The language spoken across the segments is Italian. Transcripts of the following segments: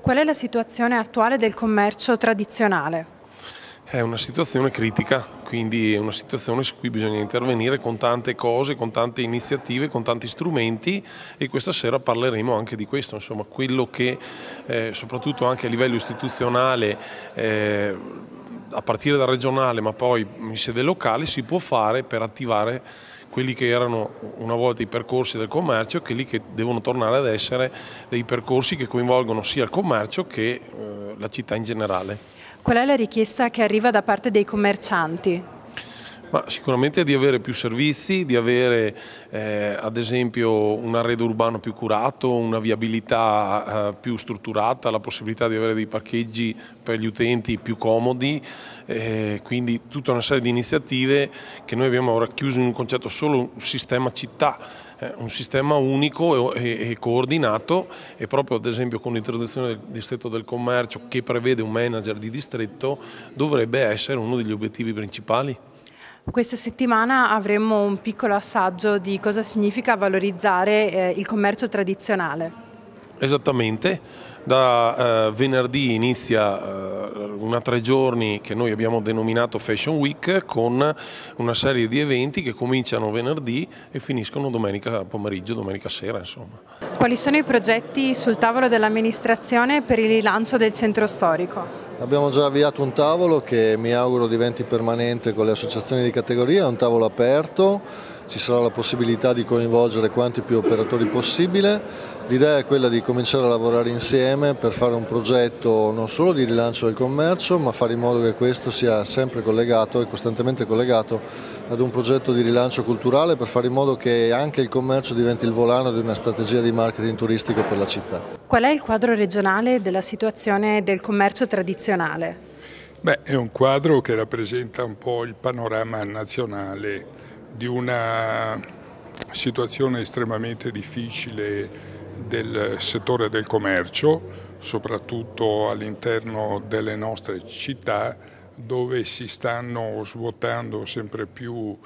Qual è la situazione attuale del commercio tradizionale? È una situazione critica, quindi è una situazione su cui bisogna intervenire con tante cose, con tante iniziative, con tanti strumenti, e questa sera parleremo anche di questo, insomma, quello che soprattutto anche a livello istituzionale, a partire dal regionale ma poi in sede locale, si può fare per attivare quelli che erano una volta i percorsi del commercio e quelli che devono tornare ad essere dei percorsi che coinvolgono sia il commercio che la città in generale. Qual è la richiesta che arriva da parte dei commercianti? Ma sicuramente di avere più servizi, di avere ad esempio un arredo urbano più curato, una viabilità più strutturata, la possibilità di avere dei parcheggi per gli utenti più comodi, quindi tutta una serie di iniziative che noi abbiamo racchiuso in un concetto solo, un sistema città, un sistema unico e coordinato, e proprio ad esempio con l'introduzione del distretto del commercio, che prevede un manager di distretto, dovrebbe essere uno degli obiettivi principali. Questa settimana avremo un piccolo assaggio di cosa significa valorizzare il commercio tradizionale. Esattamente, da venerdì inizia una 3 giorni che noi abbiamo denominato Fashion Week, con una serie di eventi che cominciano venerdì e finiscono domenica pomeriggio, domenica sera, insomma. Quali sono i progetti sul tavolo dell'amministrazione per il rilancio del centro storico? Abbiamo già avviato un tavolo che mi auguro diventi permanente con le associazioni di categoria, è un tavolo aperto, ci sarà la possibilità di coinvolgere quanti più operatori possibile. L'idea è quella di cominciare a lavorare insieme per fare un progetto non solo di rilancio del commercio, ma fare in modo che questo sia sempre collegato e costantemente collegato ad un progetto di rilancio culturale, per fare in modo che anche il commercio diventi il volano di una strategia di marketing turistico per la città. Qual è il quadro regionale della situazione del commercio tradizionale? Beh, è un quadro che rappresenta un po' il panorama nazionale di una situazione estremamente difficile del settore del commercio, soprattutto all'interno delle nostre città, dove si stanno svuotando sempre più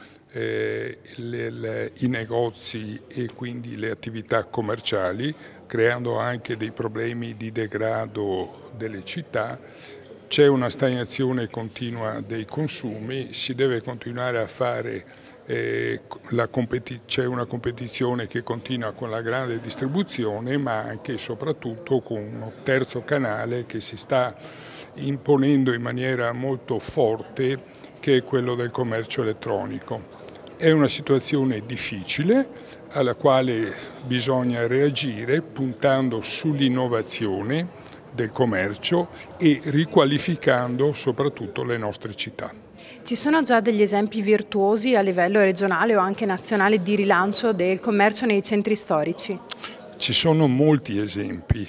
i negozi e quindi le attività commerciali, creando anche dei problemi di degrado delle città. C'è una stagnazione continua dei consumi, si deve continuare a fare, c'è una competizione che continua con la grande distribuzione, ma anche e soprattutto con un terzo canale che si sta imponendo in maniera molto forte, che è quello del commercio elettronico. È una situazione difficile alla quale bisogna reagire puntando sull'innovazione del commercio e riqualificando soprattutto le nostre città. Ci sono già degli esempi virtuosi a livello regionale o anche nazionale di rilancio del commercio nei centri storici? Ci sono molti esempi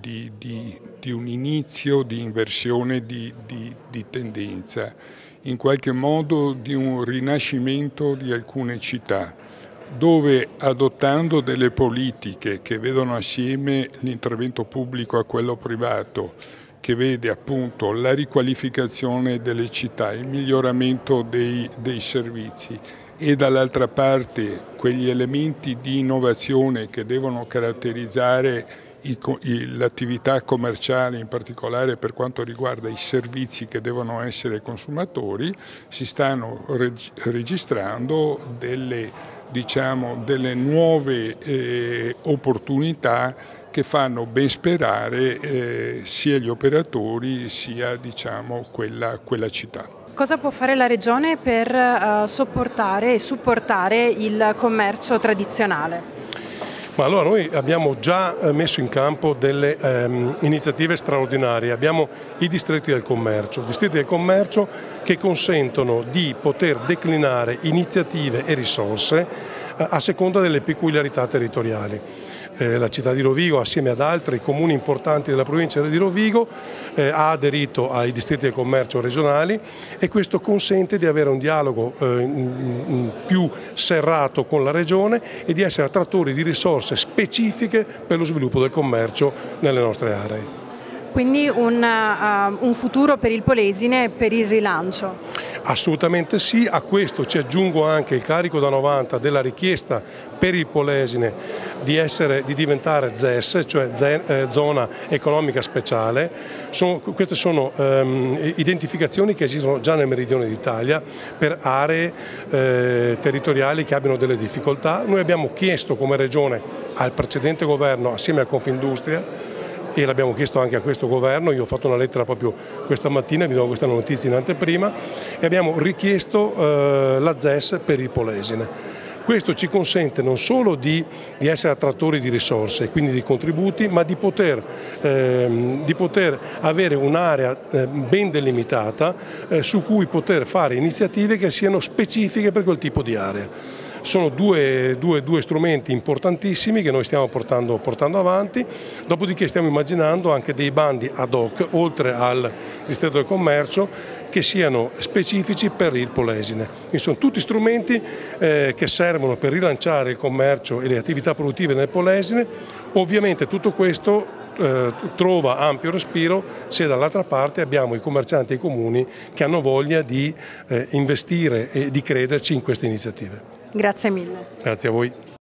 di un inizio di inversione di tendenza, in qualche modo di un rinascimento di alcune città, dove adottando delle politiche che vedono assieme l'intervento pubblico a quello privato, che vede appunto la riqualificazione delle città, il miglioramento dei servizi, e dall'altra parte quegli elementi di innovazione che devono caratterizzare l'attività commerciale, in particolare per quanto riguarda i servizi che devono essere consumatori, si stanno registrando delle nuove opportunità che fanno ben sperare sia gli operatori sia quella città. Cosa può fare la Regione per sopportare e supportare il commercio tradizionale? Ma allora noi abbiamo già messo in campo delle iniziative straordinarie. Abbiamo i distretti del commercio che consentono di poter declinare iniziative e risorse a seconda delle peculiarità territoriali. La città di Rovigo, assieme ad altri comuni importanti della provincia di Rovigo, ha aderito ai distretti del commercio regionali, e questo consente di avere un dialogo più serrato con la Regione e di essere attrattori di risorse specifiche per lo sviluppo del commercio nelle nostre aree. Quindi un futuro per il Polesine e per il rilancio? Assolutamente sì, a questo ci aggiungo anche il carico da 90 della richiesta per il Polesine di diventare ZES, cioè zona economica speciale. Queste sono identificazioni che esistono già nel meridione d'Italia per aree territoriali che abbiano delle difficoltà. Noi abbiamo chiesto come Regione al precedente governo assieme a Confindustria, e l'abbiamo chiesto anche a questo governo, io ho fatto una lettera proprio questa mattina, vi do questa notizia in anteprima, e abbiamo richiesto la ZES per il Polesine. Questo ci consente non solo di essere attrattori di risorse, quindi di contributi, ma di poter avere un'area ben delimitata su cui poter fare iniziative che siano specifiche per quel tipo di area. Sono due strumenti importantissimi che noi stiamo portando avanti, dopodiché stiamo immaginando anche dei bandi ad hoc, oltre al distretto del commercio, che siano specifici per il Polesine. Quindi sono tutti strumenti che servono per rilanciare il commercio e le attività produttive nel Polesine. Ovviamente tutto questo trova ampio respiro se dall'altra parte abbiamo i commercianti e i comuni che hanno voglia di investire e di crederci in queste iniziative. Grazie mille. Grazie a voi.